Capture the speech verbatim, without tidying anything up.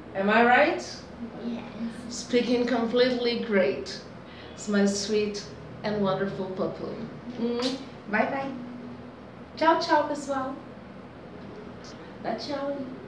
Am I right? Yes. Speaking completely great. It's my sweet and wonderful pupil. Hum, Bye bye. Tchau, tchau, pessoal. Dá tchau.